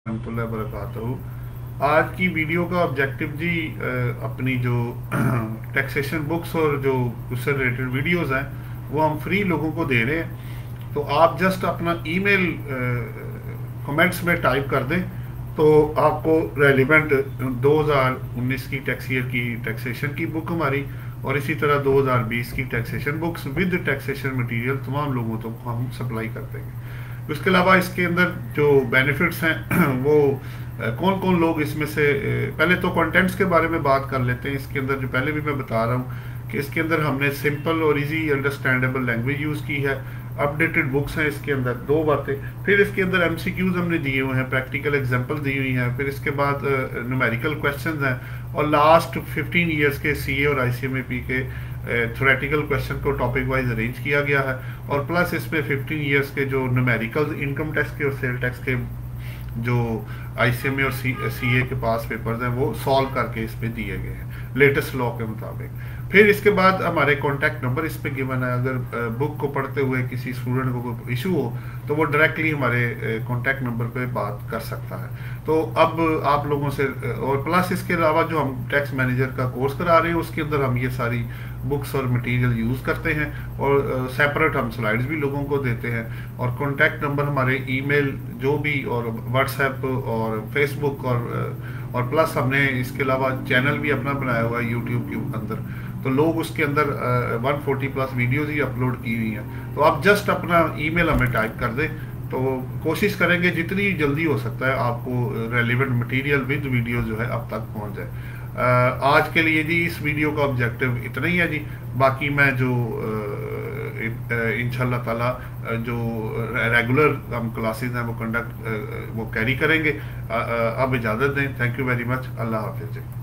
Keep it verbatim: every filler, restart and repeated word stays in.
रहमतुल्लाहि व बरकातहू। आज की वीडियो का ऑब्जेक्टिव जी अपनी जो टैक्सेशन बुक्स और जो उससे रिलेटेड वीडियोस हैं वो हम फ्री लोगों को दे रहे हैं। तो आप जस्ट अपना ईमेल कमेंट्स में टाइप कर दें तो आपको रेलिवेंट दो हज़ार उन्नीस की टैक्स ईयर की टैक्सेशन की बुक हमारी और इसी तरह दो हज़ार बीस की taxation books with taxation material तमाम लोगों को तो हम सप्लाई कर देंगे। उसके अलावा इसके अंदर जो बेनिफिट्स हैं वो कौन कौन लोग इसमें से, पहले तो कंटेंट्स के बारे में बात कर लेते हैं। इसके अंदर जो पहले भी मैं बता रहा हूँ कि इसके अंदर हमने सिंपल और इजी अंडरस्टैंडेबल लैंग्वेज यूज़ की है। अपडेटेड बुक्स हैं इसके अंदर, दो बातें। फिर इसके अंदर एमसीक्यूज हमने दिए हुए हैं, प्रैक्टिकल एग्जांपल दी हुई हैं। फिर इसके बाद न्यूमेरिकल क्वेश्चंस हैं और लास्ट फिफ्टीन इयर्स के सीए और आईसीएमएपी के थ्योरेटिकल क्वेश्चन को टॉपिक वाइज अरेंज किया गया है। और प्लस इसमें फिफ्टीन इयर्स के जो न्यूमेरिकल इनकम टैक्स के और सेल टैक्स के जो आईसीएमए और सी सीए के पास पेपर्स हैं वो सॉल्व करके इस पे दिए गए हैं लेटेस्ट लॉ के मुताबिक। फिर इसके बाद हमारे कॉन्टैक्ट नंबर इस पे गिवन है। अगर बुक को पढ़ते हुए किसी स्टूडेंट को कोई इशू हो तो वो डायरेक्टली हमारे कॉन्टैक्ट नंबर पे बात कर सकता है। तो अब आप लोगों से, और प्लस इसके अलावा जो हम टैक्स मैनेजर का कोर्स करा रहे हैं उसके अंदर हम ये सारी बुक्स और मटेरियल यूज़ करते हैं और सेपरेट हम स्लाइड्स भी लोगों को देते हैं। और कॉन्टैक्ट नंबर हमारे ईमेल जो भी, और व्हाट्सएप और फेसबुक और और प्लस हमने इसके अलावा चैनल भी अपना बनाया हुआ है यूट्यूब के अंदर, तो लोग उसके अंदर वन फोर्टी प्लस वीडियोज़ ही अपलोड की हुई हैं। तो आप जस्ट अपना ईमेल हमें टाइप कर दें तो कोशिश करेंगे जितनी जल्दी हो सकता है आपको रेलिवेंट मटेरियल विद वीडियो जो है अब तक पहुंच जाए। आज के लिए जी इस वीडियो का ऑब्जेक्टिव इतना ही है जी। बाकी मैं जो इंशाल्लाह ताला जो रेगुलर हम क्लासेस हैं वो कंडक्ट वो कैरी करेंगे। अब इजाज़त दें। Thank you very much. अल्लाह हाफिज़ जी।